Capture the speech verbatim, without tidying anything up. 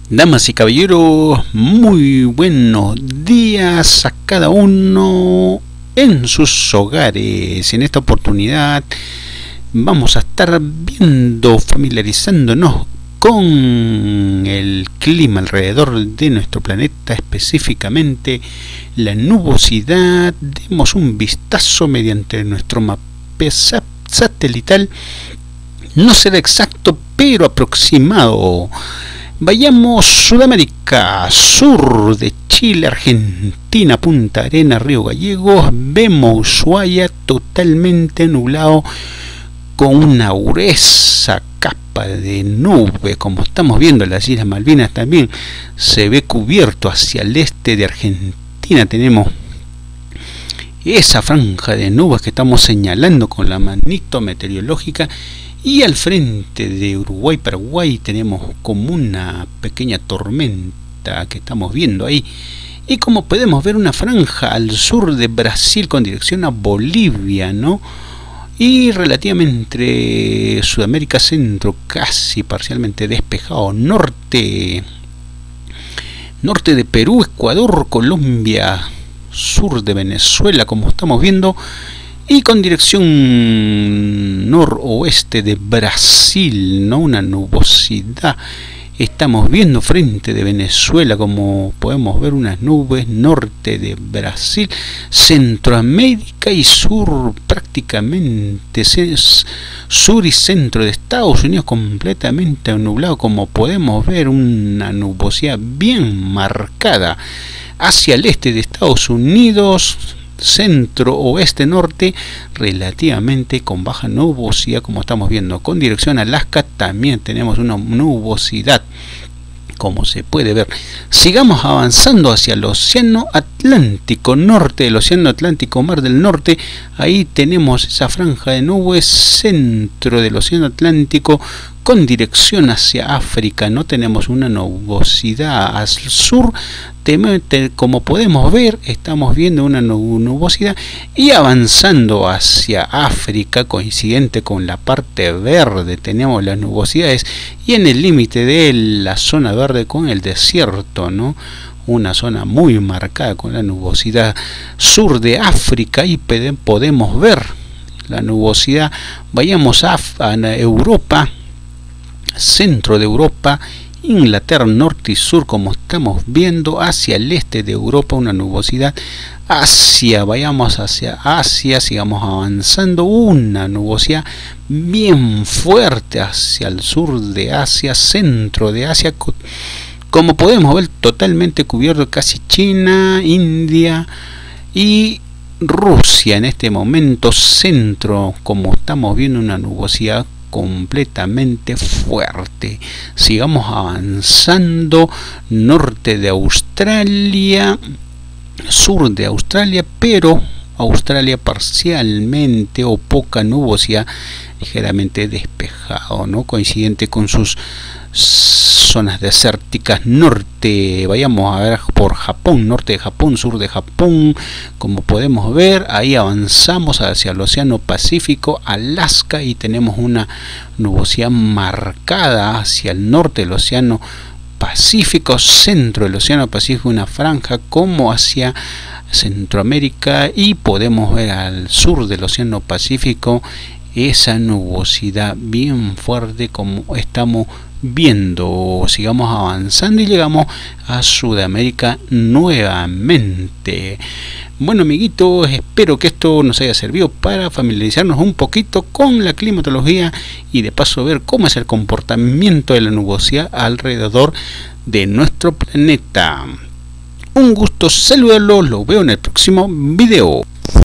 Damas y caballeros, muy buenos días a cada uno en sus hogares. En esta oportunidad vamos a estar viendo, familiarizándonos con el clima alrededor de nuestro planeta, específicamente la nubosidad. Demos un vistazo mediante nuestro mapa satelital. No será exacto, pero aproximado. Vayamos Sudamérica, sur de Chile, Argentina, Punta Arenas, Río Gallegos. Vemos Ushuaia totalmente nublado con una gruesa capa de nube, como estamos viendo en las Islas Malvinas. También se ve cubierto hacia el este de Argentina. Tenemos esa franja de nubes que estamos señalando con la manito meteorológica. Y al frente de Uruguay, Paraguay, tenemos como una pequeña tormenta que estamos viendo ahí. Y como podemos ver, una franja al sur de Brasil con dirección a Bolivia, ¿no? Y relativamente Sudamérica Centro, casi parcialmente despejado. Norte, norte de Perú, Ecuador, Colombia, sur de Venezuela, como estamos viendo. Y con dirección noroeste de Brasil, ¿no? Una nubosidad. Estamos viendo frente de Venezuela, como podemos ver, unas nubes. Norte de Brasil, Centroamérica y sur, prácticamente sur y centro de Estados Unidos completamente nublado, como podemos ver, una nubosidad bien marcada. Hacia el este de Estados Unidos, centro, oeste, norte, relativamente con baja nubosidad, como estamos viendo. Con dirección a Alaska también tenemos una nubosidad, como se puede ver. Sigamos avanzando hacia el océano Atlántico, norte del océano Atlántico, Mar del Norte. Ahí tenemos esa franja de nubes, centro del océano Atlántico, con dirección hacia África. No tenemos una nubosidad al sur. Como podemos ver, estamos viendo una nubosidad. Y avanzando hacia África, coincidente con la parte verde, tenemos las nubosidades. Y en el límite de la zona verde con el desierto, ¿no? Una zona muy marcada con la nubosidad. Sur de África, y podemos ver la nubosidad. Vayamos a, a Europa, centro de Europa, Inglaterra, norte y sur, como estamos viendo. Hacia el este de Europa, una nubosidad. Asia, vayamos hacia Asia, sigamos avanzando, una nubosidad bien fuerte hacia el sur de Asia, centro de Asia, como podemos ver, totalmente cubierto, casi China, India y Rusia. En este momento, centro, como estamos viendo, una nubosidad completamente fuerte. Sigamos avanzando, norte de Australia, sur de Australia, pero Australia parcialmente o poca nubosidad, ligeramente despejado, ¿no? Coincidente con sus zonas desérticas. Norte, vayamos a ver por Japón, norte de Japón, sur de Japón, como podemos ver, ahí avanzamos hacia el océano Pacífico, Alaska, y tenemos una nubosidad marcada hacia el norte del océano Pacífico, centro del océano Pacífico, una franja como hacia Centroamérica, y podemos ver al sur del océano Pacífico esa nubosidad bien fuerte como estamos viendo. Sigamos avanzando y llegamos a Sudamérica nuevamente. Bueno, amiguitos, espero que esto nos haya servido para familiarizarnos un poquito con la climatología y de paso ver cómo es el comportamiento de la nubosidad alrededor de nuestro planeta. Un gusto saludarlos, los veo en el próximo video.